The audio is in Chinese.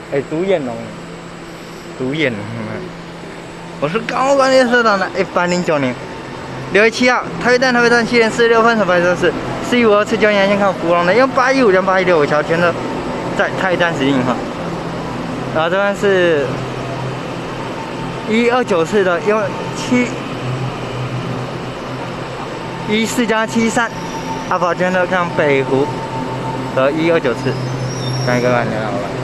哎，独眼龙，独眼龙。我是高管列车长的109年6月7号，台北站7点46分，首班车是415次9年先看福隆的，用815将816尾桥全都在台北站实行哈。然后这边是129次的，用14加73，阿宝全都看北湖和129次，看一个吧，你看好了。